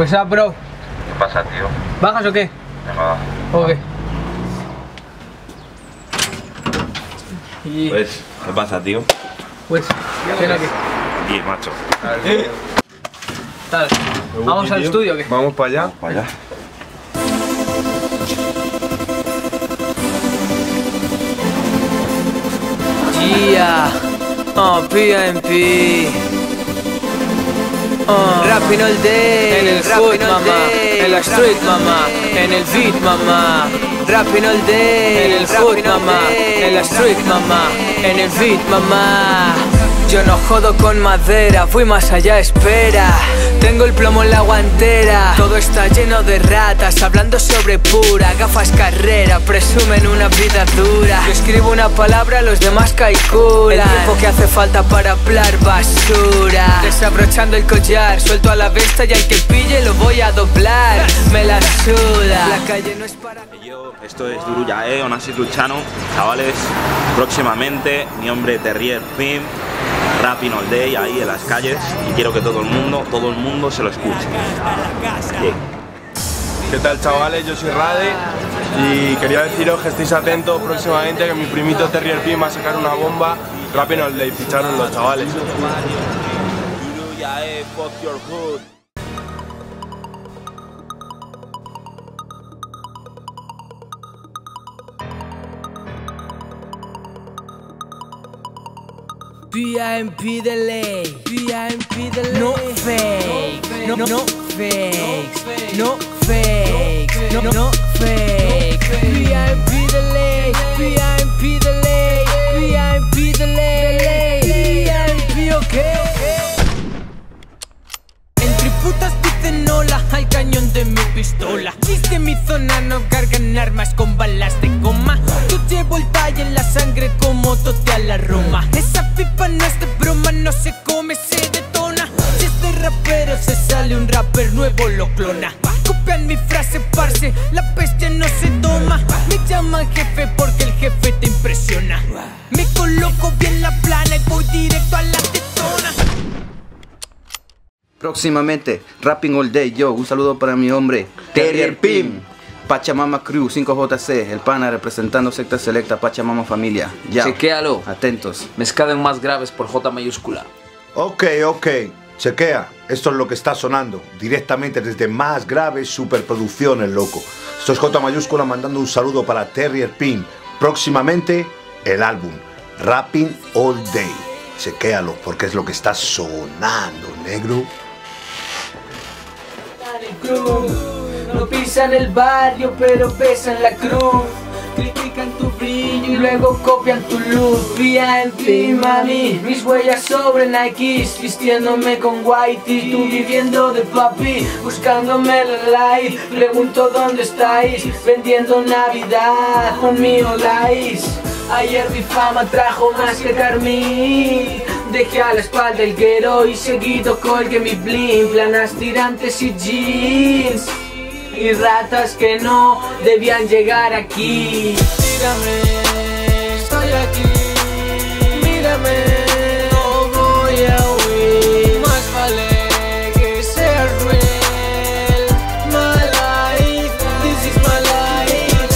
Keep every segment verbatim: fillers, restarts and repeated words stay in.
What's up, bro? ¿Qué pasa, tío? ¿Bajas o qué? Venga, va. Ok. Y... Pues, ¿qué pasa, tío? Pues, ¿qué es aquí? Bien, macho. Tal. ¿Vamos al estudio o qué? Vamos para allá. Para allá. Yeah, oh, P M P. Oh. Rapping all day, en el foot, mamá, en la street, mamá, en el beat, mamá. Rapping all day, en el foot, mamá, en la street, mamá, en el beat, mamá. Yo no jodo con madera, fui más allá, espera. Tengo el plomo en la guantera. Todo está lleno de ratas, hablando sobre pura. Gafas carrera, presumen una vida dura. Yo escribo una palabra, los demás calculan el tiempo que hace falta para hablar basura. Desabrochando el collar, suelto a la bestia y al que pille lo voy a doblar. Me la suda. La calle no es para... Yo, esto es Duruyae, Onassis Luchano. Chavales, próximamente mi hombre Terrier Pimp, rapping all day ahí en las calles, y quiero que todo el mundo, todo el mundo se lo escuche. Bien. ¿Qué tal, chavales? Yo soy Rade y quería deciros que estéis atentos próximamente, que mi primito Terrier Pimp va a sacar una bomba. Rapping all day, ficharon los chavales. Duruyae, fuck your hood. P M P de ley, P M P de ley. No fakes, no, no fakes, no fakes, no, no fakes. P M P de ley, P M P de ley, P M P de ley, P M P ok. Entre putas dicen hola al cañón de mi pistola. Desde mi zona no cargan armas con balas de goma. Yo llevo el talle en la sangre como tote a la Roma. Esa pipa no es de broma, no se come, se detona. Si es de rapero se sale un rapper nuevo, lo clona. Copian mi frase, parce, la peste no se toma. Me llaman jefe porque el jefe te impresiona. Me coloco bien la plana y voy directo a la tetona. Próximamente, Rapping All Day, yo, un saludo para mi hombre Terrier Pimp, Pachamama Crew, cinco J C, el pana representando secta selecta, Pachamama Familia. Ya, chequéalo. Atentos. Mezcladen más graves por J mayúscula. Ok, ok, chequea. Esto es lo que está sonando directamente desde Más Graves Superproducciones, loco. Esto es J mayúscula mandando un saludo para Terrier Pimp. Próximamente, el álbum Rapping All Day. Chequéalo porque es lo que está sonando, negro. No pisan el barrio, pero pesan la cruz. Critican tu brillo y luego copian tu luz. P M P, mami, mis huellas sobre Nikes. Vistiéndome con whitey, tú viviendo de papi. Buscándome la life, pregunto dónde estáis. Vendiendo Navidad con mi Olais. Ayer mi fama trajo más que carmín. Dejé a la espalda el guero y seguido colgué mi bling. Planas tirantes y jeans y ratas que no debían llegar aquí. Mírame, estoy aquí. Mírame, no voy a huir. Más vale que sea real. My life, this is my life.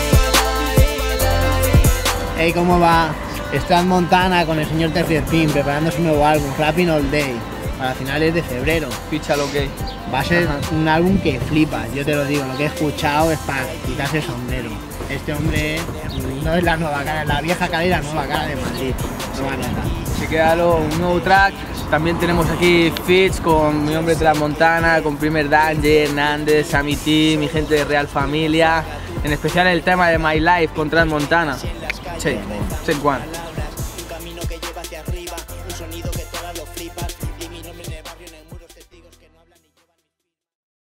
Hey, ¿cómo va? Está en Montana con el señor Terrier Pimp preparando su nuevo álbum, Rapping All Day, para finales de febrero. Píchalo, ok. Va a ser Ajá. un álbum que flipa, yo te lo digo, lo que he escuchado es para quitarse el sombrero. Este hombre no es la nueva cara, la vieja cara y la nueva cara de Madrid. Nueva nota. Chequéalo, un nuevo track. También tenemos aquí feats con mi hombre Transmontana, con Primer Danger, Hernández, Sammy T, mi gente de Real Familia. En especial el tema de My Life con Transmontana. Check, check one.